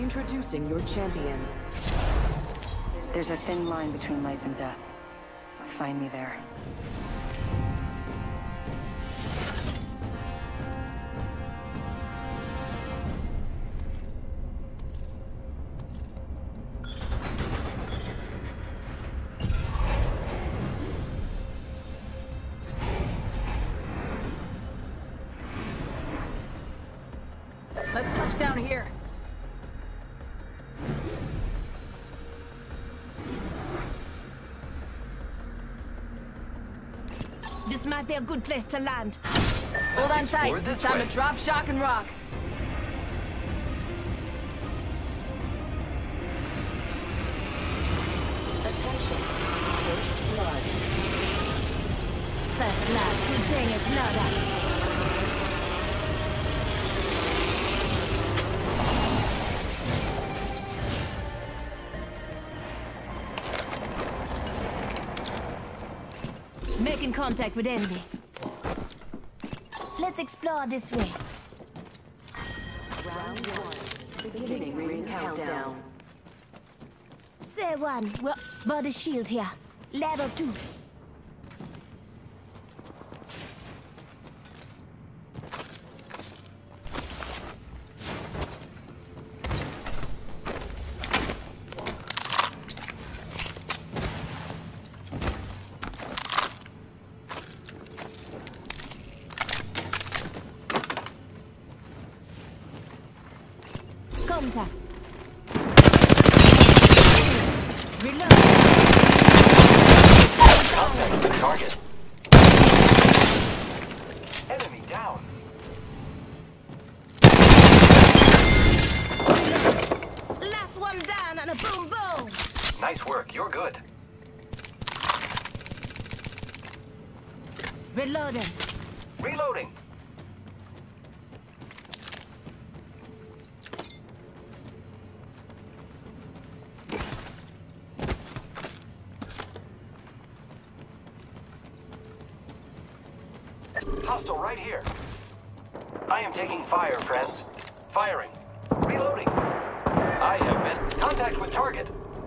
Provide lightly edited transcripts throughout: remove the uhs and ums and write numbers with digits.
Introducing your champion. There's a thin line between life and death. Find me there. Let's touch down here. This might be a good place to land. Hold on tight. It's time to drop, shock, and rock. Attention. First blood. First blood. Good thing it's not us. Making contact with enemy. Let's explore this way. Round 1. Beginning ring countdown. Say one. Well, body shield here. Level 2. Contact. Reload. Contact with the target. Enemy down. Last one down and a boom boom. Nice work, you're good. Reloading. Reloading. Hostile right here. I am taking fire, friends. Firing. Reloading. I have been... Contact with target.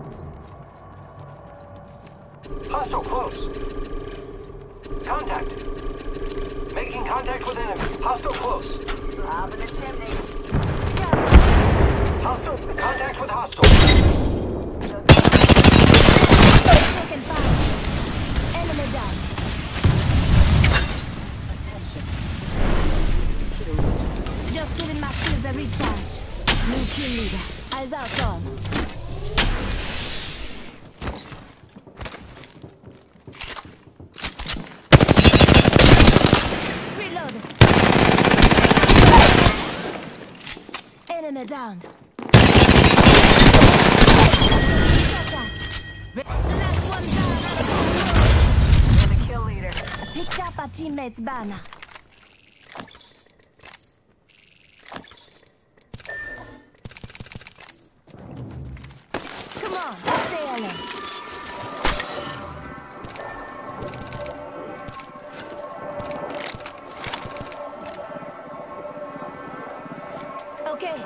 Hostile close. Contact. Making contact with enemy. Hostile close. Up in the chimney. Hostile. Contact with hostile. Taking fire. Enemy down. Just giving my shields a recharge. New kill leader. Eyes out on. Reload. Enemy down. Shot that. Last one down. You're the kill leader. Picked up our teammate's banner. Come on, sailing. Okay.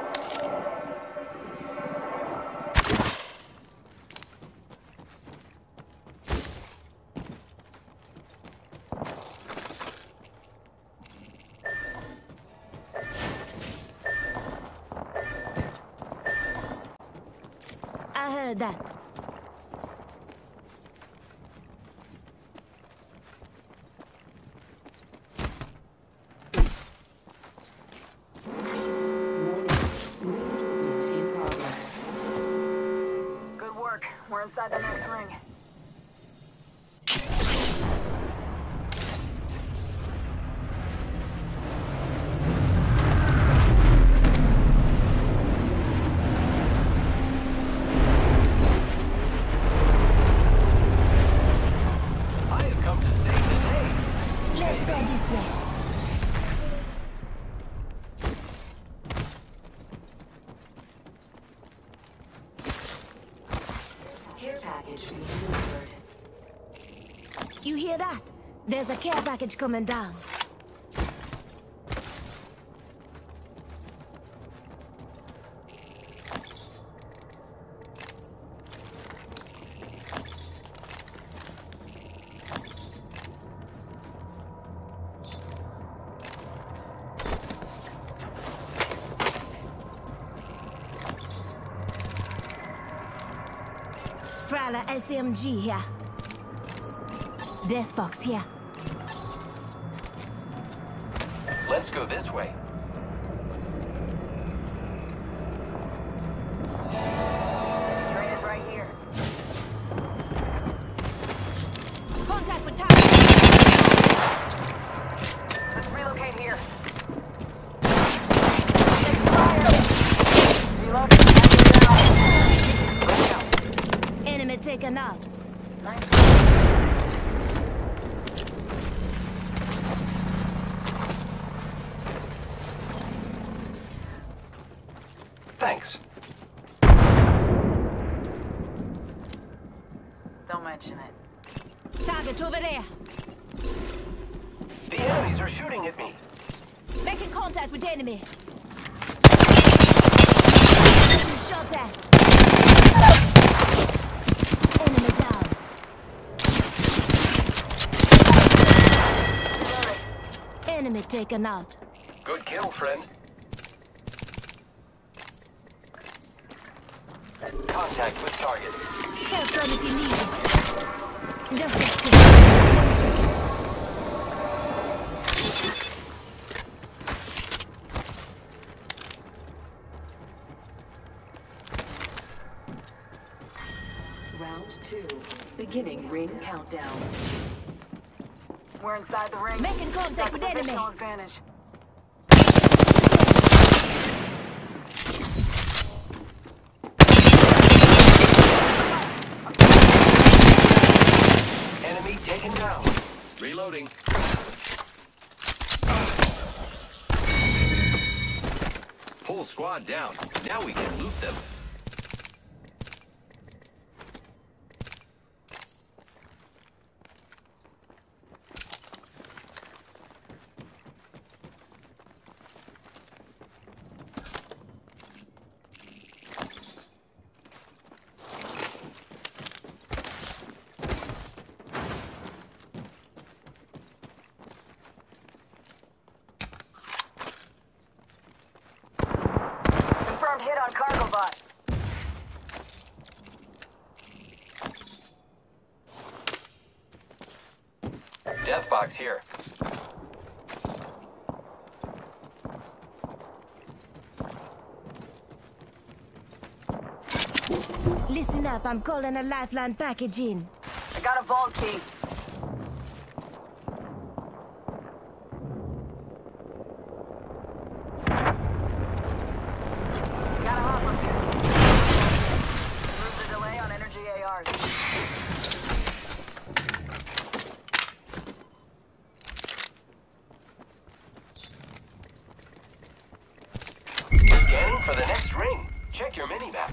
I heard that. In progress. Good work. We're inside the next ring. I have come to save the day. Let's go this way. Care package being delivered. You hear that? There's a care package coming down. $50 SMG here. Death box here. Let's go this way. Train is right here. Contact with target. Let's relocate here. Take fire! Reload. Enemy taken out. Nice. Thanks. Don't mention it. Target over there. The enemies are shooting at me. Making contact with enemy. Shot at. Enemy down. Enemy taken out. Good kill, friend. Contact with target. Help run if you need it. Just a second. 1 second. Round 2. Beginning ring countdown. We're inside the ring. Making contact Got with the enemy. positional advantage. Enemy taken down. Reloading. Whole squad down. Now we can loot them. Confirmed hit on cargo bot. Death box here. Listen up, I'm calling a lifeline package in. I got a vault key. Gotta hop up here. Remove the delay on energy ARs. Scanning for the next ring. Check your mini-map.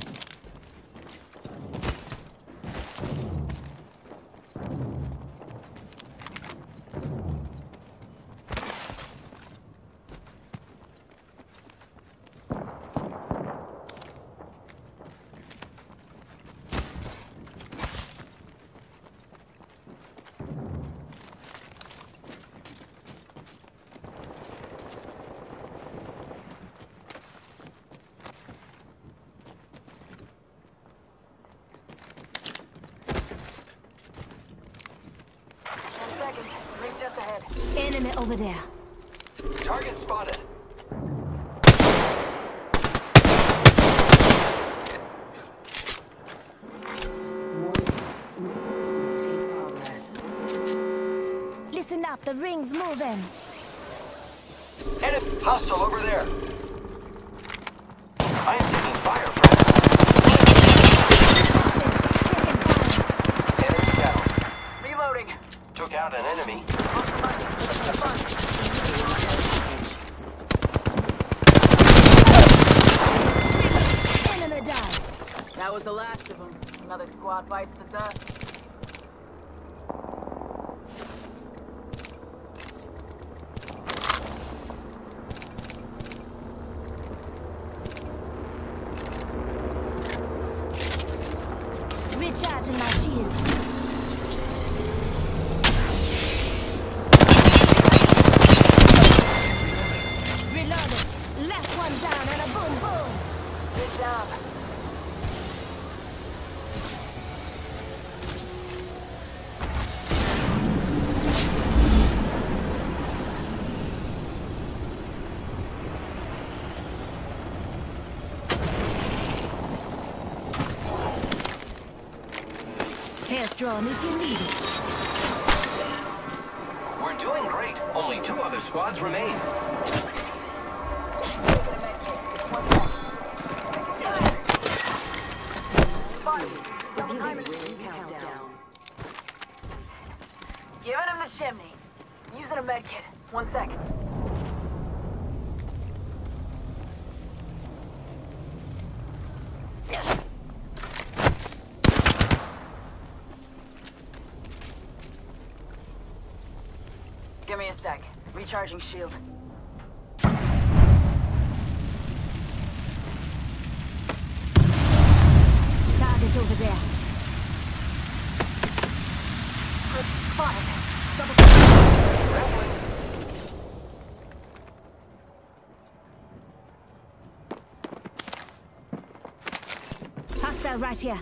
Ring's just ahead. Enemy over there. Target spotted. Maintain progress. Listen up, the ring's moving. Enemy hostile over there. I am taking fire, friends. Enemy down. Reloading. Took out an enemy. Enemy down. That was the last of them. Another squad bites the dust. Recharging my shields. Reloading. Left one down and a boom boom. Good job. Health drawn if you need it. We're doing great. Only 2 other squads remain. Beginning ring countdown. Giving him the chimney. Using a med kit. 1 sec. Give me a sec. Recharging shield. Target over there. Spotted. Double Hostile right here.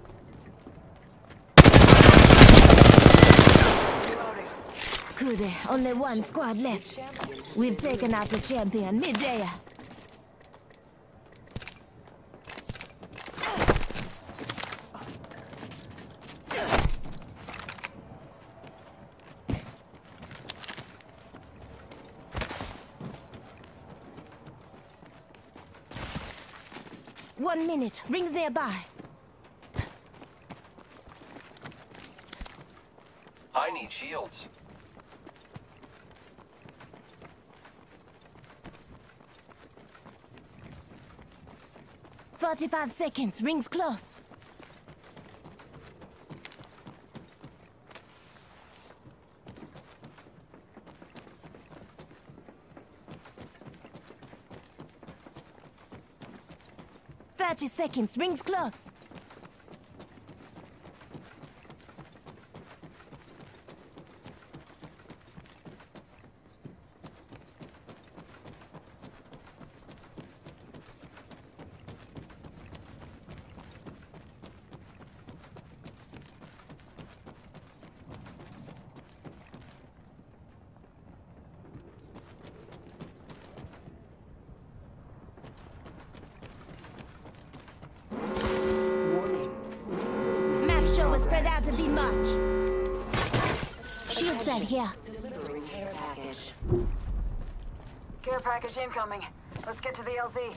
Good. Only 1 squad left. We've taken out the champion mid-air. One minute. Rings nearby. I need shields. "45 seconds. Rings close." "30 seconds. Rings close." Show was spread out to be much. Shield set here. Delivering care package. care package incoming. Let's get to the LZ.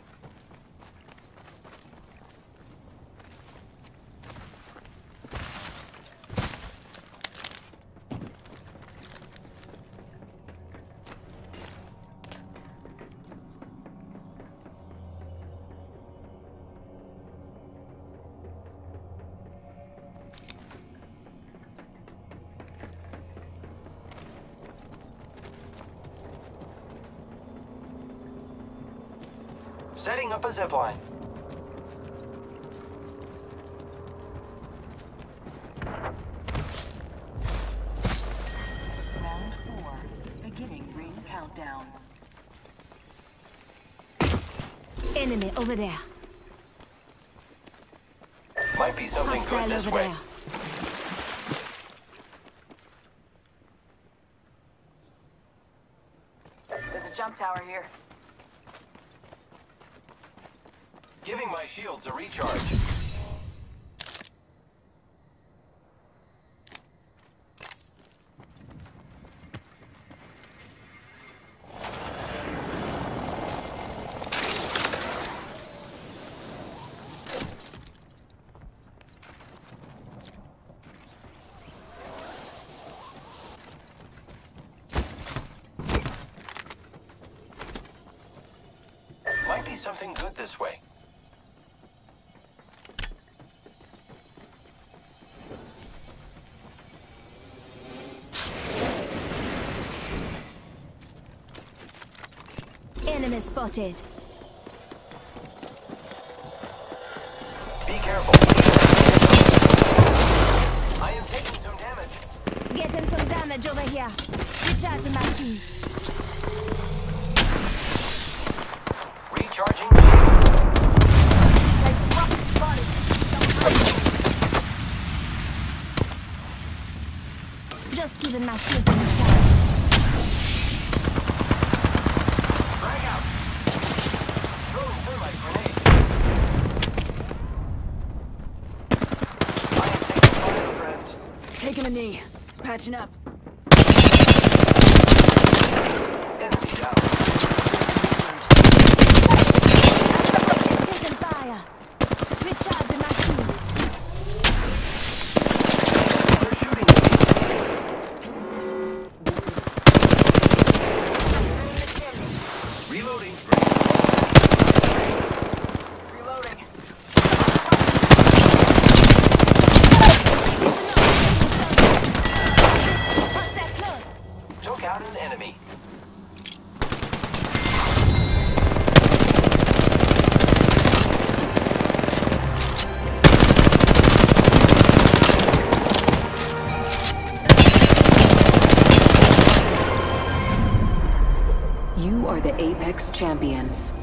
Setting up a zipline. Round 4. Beginning ring countdown. Enemy over there. Might be something Hostile good this over way. there. There's a jump tower here. Giving my shields a recharge. Might be something good this way. Enemy spotted. Be careful. I am taking some damage. Getting some damage over here. Recharging my shields. Recharging shields. Spotted. Just giving my shields a recharge. Frag out. Throwing thermite grenade. I am taking fire, friends. Taking a knee. Patching up. Enemy down. Taking fire. Recharging my shields. They're shooting at me. Reloading. Reloading. Hostile close. Took out an enemy. You are the Apex Champions.